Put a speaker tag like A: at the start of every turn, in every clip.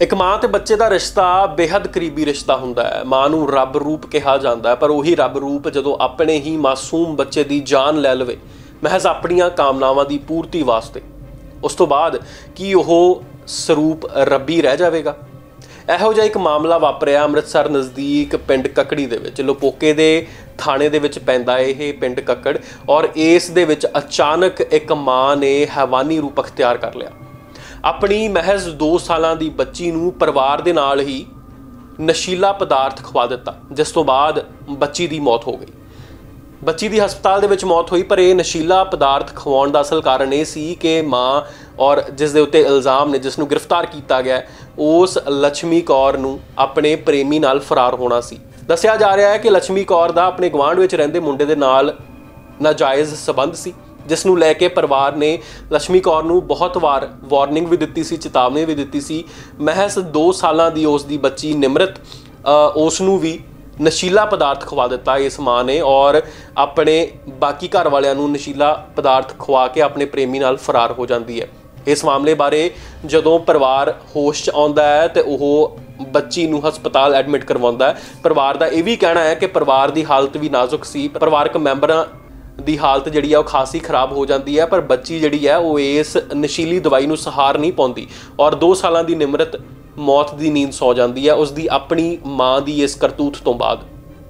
A: एक माँ ते बच्चे का रिश्ता बेहद करीबी रिश्ता हुंदा है। माँ नूं रब रूप कहा जाता है, पर उही रब रूप जदों अपने ही मासूम बच्चे की जान लै लवे महज अपनियां कामनावां की पूर्ति वास्ते, उस तो बाद की ओह सरूप रब्बी रह जाएगा। ਇਹੋ ਜਿਹਾ एक मामला वापरिया अमृतसर नज़दीक पिंड ककड़ी दे विच। लोपोके दे थाणे दे विच पैंदा यह पिंड कक्कड़, और इस दे विच अचानक एक माँ ने हैवानी रूप अख्तियार कर लिया। अपनी महज 2 सालां दी बच्ची नूं परिवार दे नाल ही नशीला पदार्थ खवा दिता, जिस तो बाद बच्ची दी मौत हो गई। बच्ची दी हस्पताल दे विच मौत हुई, पर यह नशीला पदार्थ खवाउण दा असल कारण यह सी कि माँ और जिस दे उत्ते इल्ज़ाम ने, जिसनूं गिरफ्तार किया गया, उस लक्ष्मी कौर नूं अपने प्रेमी नाल फरार होना सी। दस्सिया जा रहा है कि लक्ष्मी कौर दा अपने गवांढ विच रहिंदे मुंडे दे नाल नाजायज़ संबंध सी, जिसनूं लैके परिवार ने लक्ष्मी कौर नूं बहुत वार वार्निंग भी दित्ती सी, चेतावनी भी दित्ती सी। महज 2 सालां दी उस दी बच्ची निमरत, उसनूं भी नशीला पदार्थ खवा दिता इस माँ ने, और अपने बाकी घर वालियां नूं नशीला पदार्थ खवा के अपने प्रेमी नाल फरार हो जाती है। इस मामले बारे जदों परिवार होश च आउंदा है तो वह बच्ची नूं हस्पताल एडमिट करवाउंदा है। परिवार का यह भी कहना है कि परिवार की हालत भी नाजुक सी, परिवारक मैंबरां दी हालत जिहड़ी है खासी खराब हो जाती है, पर बच्ची जिहड़ी है वो इस नशीली दवाई नूं सहार नहीं पाउंदी, और 2 सालां दी निमरत मौत की नींद सौ जाती है उसकी अपनी माँ की इस करतूत तो बाद।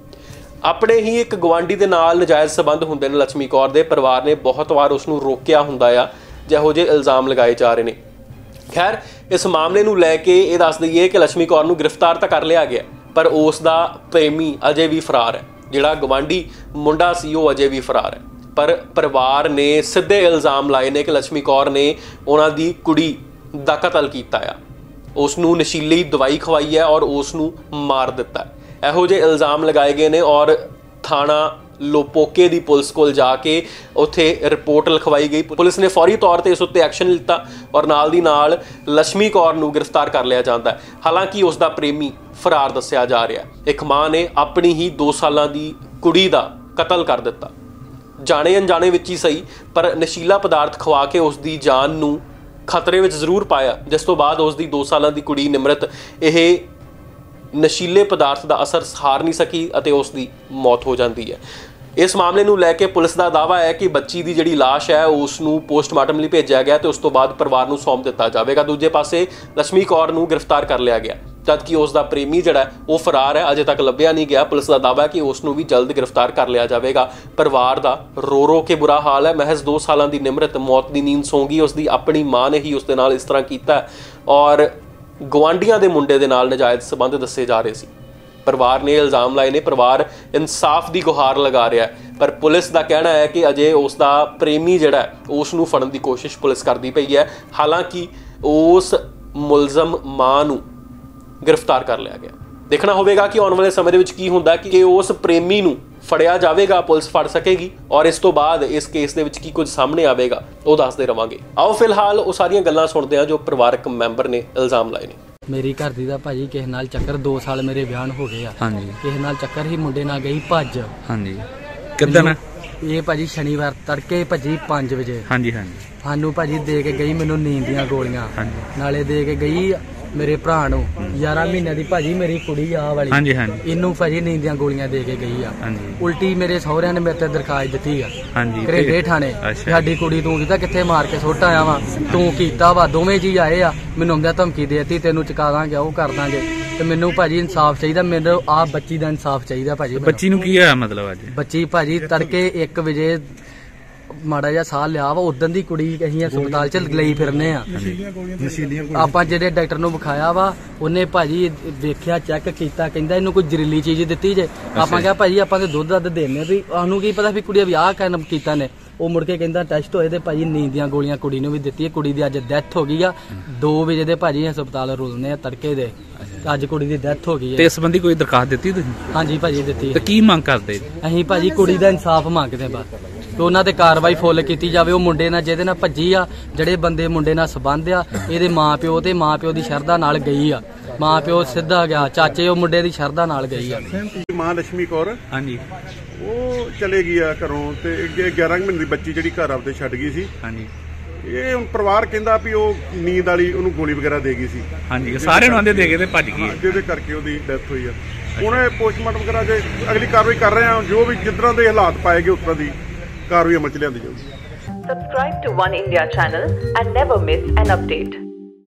A: अपने ही एक गवांढी के नाल नजायज़ संबंध होंदे ने लक्ष्मी कौर दे। परिवार ने बहुत बार उसनूं रोकिया हुंदा आ, जिहो जे इल्ज़ाम लगाए जा रहे हैं। खैर, इस मामले नूं लैके ये दस दईए कि लक्ष्मी कौर नूं गिरफ्तार तो कर लिया गया, पर उसका प्रेमी अजे भी फरार है। जिहड़ा गवांढी मुंडा सी वो अजे भी फरार है, पर परिवार ने सीधे इल्ज़ाम लाए ने कि लक्ष्मी कौर ने उन्हां दी कुड़ी दा कतल कीता आ, उसनूं नशीली दवाई खवाई है और उसनूं मार दिता है। इहो जे इल्ज़ाम लगाए गए ने, और थाना लोपोके दी पुलिस कोल जाके उत्थे रिपोर्ट लिखवाई गई। पुलिस ने फौरी तौर पर इस उत्ते एक्शन लिता और नाल दी नाल लक्ष्मी कौर नूं गिरफ्तार कर लिया जाता है। हालांकि उसका प्रेमी फरार दस्सिया जा रहा है। एक माँ ने अपनी ही 2 सालां दी कुड़ी दा कतल कर दिता, जाने अनजाने विच ही सही, पर नशीला पदार्थ खवा के उसकी जान नूं खतरे विच जरूर पाया, जिस तो बाद उसकी 2 सालां दी कुड़ी निमरत यह नशीले पदार्थ का असर सहार नहीं सकी अते उसकी मौत हो जाती है। इस मामले नूं लैके पुलिस का दावा है कि बच्ची की जिहड़ी लाश है उसनूं पोस्टमार्टम लई भेजा गया तो उस तो बाद परिवार नूं सौंप दिता जाएगा। दूजे पासे लक्ष्मी कौर नूं गिरफ्तार कर लिया गया, जबकि उसका प्रेमी जिहड़ा वो फरार है, अजे तक लभ्या नहीं गया। पुलिस का दावा है कि उसनूं भी जल्द गिरफ्तार कर लिया जाएगा। परिवार का रो रो के बुरा हाल है। महज 2 सालां दी निमरत मौत की नींद सौ गई। उसकी अपनी माँ ने ही उसदे नाल इस तरह किया, और गवांढियां दे मुंडे दे नाल नाजायज़ संबंध दस्से जा रहे सी। परिवार ने इल्ज़ाम लाए ने, परिवार इंसाफ की गुहार लगा रहा है, पर पुलिस का कहना है कि अजे उसका प्रेमी जिहड़ा है उसनूं फड़न की कोशिश पुलिस करती पई है। हालांकि उस मुलजम माँ नूं गिरफ्तार कर लिया गया। देखना होगा कि आने वाले समय दे विच की हुंदा कि उस प्रेमी नूं फड़िया जाएगा, पुलिस फड़ सकेगी, और इस तो बाद इस केस दे विच की कुछ सामने आएगा वो दसदे रवांगे। आओ फिलहाल वो सारियां गल्लां सुणदे हां जो परिवारक मैंबर ने इल्ज़ाम लाए ने।
B: मेरी घर दी दा भाजी किस नाल चक्कर 2 साल मेरे ब्याह हो गए आ। ਹਾਂਜੀ किस नाल चक्कर ही मुंडे नाल गई भज। ਹਾਂਜੀ ਕਿੱਦਣ ਇਹ ਭਾਜੀ ਸ਼ਨੀਵਾਰ ਤੜਕੇ ਭੱਜੀ 5 ਵਜੇ। ਹਾਂਜੀ ਹਾਂਜੀ ਸਾਨੂੰ ਭਾਜੀ ਦੇ ਕੇ ਗਈ ਮੈਨੂੰ ਨੀਂਦ ਦੀਆਂ ਗੋਲੀਆਂ। ਹਾਂਜੀ ਨਾਲੇ ਦੇ ਕੇ ਗਈ ਮੇਰੇ ਭਰਾ ਨੂੰ 11 ਮਹੀਨਿਆਂ ਦੀ ਭਾਜੀ ਮੇਰੀ ਕੁੜੀ ਆ ਵਾਲੀ। ਹਾਂਜੀ ਹਾਂਜੀ ਇਹਨੂੰ ਭਾਜੀ ਨੀਂਦ ਦੀਆਂ ਗੋਲੀਆਂ ਦੇ ਕੇ ਗਈ ਆ। ਹਾਂਜੀ ਉਲਟੀ ਮੇਰੇ ਸਹੁਰਿਆਂ ਨੇ ਮੇਰੇ ਤੇ ਦਰਖਾਸਤ ਦਿੱਤੀ ਆ। ਹਾਂਜੀ ਘਰੇਡੇ ਥਾਣੇ ਸਾਡੀ ਕੁੜੀ ਤੂੰ ਕੀਤਾ ਕਿੱਥੇ ਮਾਰ ਕੇ ਸੁੱਟ ਆਇਆ ਵਾ, ਤੂੰ ਕੀਤਾ ਵਾ। ਦੋਵੇਂ ਜੀ ਆਏ ਆ, ਮੈਨੂੰ ਆਉਂਦਿਆਂ ਧਮਕੀ ਦੇ ਦਿੱਤੀ ਤੈਨੂੰ ਚੁਕਾ ਦਾਂਗੇ, ਉਹ ਕਰ ਦਾਂਗੇ। ਤੇ ਮੈਨੂੰ ਭਾਜੀ ਇਨਸਾਫ ਚਾਹੀਦਾ, ਮੈਨੂੰ ਆਹ ਬੱਚੀ ਦਾ ਇਨਸਾਫ ਚਾਹੀਦਾ ਭਾਜੀ।
C: ਬੱਚੀ ਨੂੰ ਕੀ ਹੋਇਆ ਮਤਲਬ ਅੱਜ?
B: ਬੱਚੀ ਭਾਜੀ ਤੜਕੇ 1 ਵਜੇ ਮਾੜਾ ਜਿਹਾ ਸਾਹ ਲਿਆ ਵਾ, ਉਦੋਂ ਦੀ ਕੁੜੀ ਅਸੀਂ ਹਸਪਤਾਲ ਚ ਲਈ ਫਿਰਨੇ ਆ। ਆਪਾਂ ਜਿਹੜੇ ਡਾਕਟਰ ਨੂੰ ਵਿਖਾਇਆ ਵਾ ਉਹਨੇ ਭਾਜੀ ਵੇਖਿਆ, ਚੈੱਕ ਕੀਤਾ, ਕਹਿੰਦਾ ਇਹਨੂੰ ਕੋਈ ਜ਼ਹਿਰੀਲੀ ਚੀਜ਼ ਦਿੱਤੀ ਜੇ। ਆਪਾਂ ਕਿਹਾ ਭਾਜੀ ਆਪਾਂ ਤੇ ਦੁੱਧ ਦੱਧ ਦੇਣੇ ਵੀ, ਸਾਨੂੰ ਕੀ ਪਤਾ ਵੀ ਕੁੜੀ ਵਿਆਹ ਕਰਨ ਕੀਤਾ ਨੇ। ਉਹ ਮੁੜ ਕੇ ਕਹਿੰਦਾ ਟੈਸਟ ਹੋਏ ਤੇ ਭਾਜੀ ਨੀਂਦ ਦੀਆਂ ਗੋਲੀਆਂ ਕੁੜੀ ਨੂੰ ਵੀ ਦਿੱਤੀ। ਕੁੜੀ ਦੀ ਅੱਜ ਡੈਥ ਹੋ ਗਈ ਆ। 2 ਵਜੇ ਦੇ ਭਾਜੀ ਹਸਪਤਾਲ ਰੁਲਨੇ ਆ ਤੜਕੇ ਦੇ, ਅੱਜ ਕੁੜੀ ਦੀ ਡੈਥ ਹੋ ਗਈ ਹੈ।
C: ਤੇ ਇਸ ਸੰਬੰਧੀ ਕੋਈ ਦਰਖਾਸਤ ਦਿੱਤੀ ਤੁਸੀਂ?
B: ਹਾਂਜੀ ਭਾਜੀ ਦਿੱਤੀ।
C: ਤੇ ਕੀ ਮੰਗ ਕਰਦੇ?
B: ਅਸੀਂ ਭਾਜੀ ਕੁੜੀ ਦਾ ਇਨਸਾਫ ਮੰਗਦੇ ਬਸ, ਤੇ ਉਹਨਾਂ ਤੇ ਕਾਰਵਾਈ ਫੁੱਲ ਕੀਤੀ ਜਾਵੇ। ਉਹ ਮੁੰਡੇ ਨਾਲ ਜਿਹਦੇ ਨਾਲ ਭੱਜੀ ਆ, ਜਿਹੜੇ ਬੰਦੇ ਮੁੰਡੇ ਨਾਲ ਸੰਬੰਧ ਆ, ਇਹਦੇ ਮਾਂ-ਪਿਓ ਤੇ ਮਾਂ-ਪਿਓ ਦੀ ਸ਼ਰਧਾ ਨਾਲ ਗਈ ਆ। ਮਾਂ-ਪਿਓ ਸਿੱਧਾ ਗਿਆ, ਚਾਚੇ ਉਹ ਮੁੰਡੇ ਦੀ ਸ਼ਰਧਾ ਨਾਲ ਗਈ ਆ।
D: ਮਾਂ ਲక్ష్ਮੀ ਕੌਰ
C: ਹਾਂਜੀ
D: ਉਹ ਚਲੇ ਗਈ ਆ ਘਰੋਂ, ਤੇ 11 ਮਹੀਨੇ ਦੀ ਬੱਚੀ ਜਿਹੜੀ ਘਰ ਆਪਦੇ ਛੱਡ ਗਈ ਸੀ।
C: ਹਾਂਜੀ
D: ਇਹ ਹੁਣ ਪਰਿਵਾਰ ਕਹਿੰਦਾ ਵੀ ਉਹ ਨੀਂਦ ਵਾਲੀ ਉਹਨੂੰ ਗੋਲੀ ਵਗੈਰਾ ਦੇ ਗਈ ਸੀ।
C: ਹਾਂਜੀ, ਸਾਰੇ ਨੂੰ ਆਂਦੇ ਦੇ ਕੇ ਤੇ ਭੱਜ ਗਈ,
D: ਜਿਹਦੇ ਕਰਕੇ ਉਹਦੀ ਡੈਥ ਹੋਈ ਆ। ਹੁਣ ਇਹ ਪੋਸਟਮਾਰਟਮ ਕਰਾ ਕੇ ਅਗਲੀ ਕਾਰਵਾਈ ਕਰ ਰਹੇ ਆ, ਜੋ ਵੀ ਜਿਸ ਤਰ੍ਹਾਂ ਦੇ ਹਾਲਾਤ ਪਾਏਗੇ ਉਸ ਤਰ੍ਹਾਂ ਦੀ ਕਾਰਵਾਈ ਅਮਲ ਚ ਲਿਆਂਦੀ ਜਾਊਗੀ।
E: Subscribe to One India channel and never miss an update.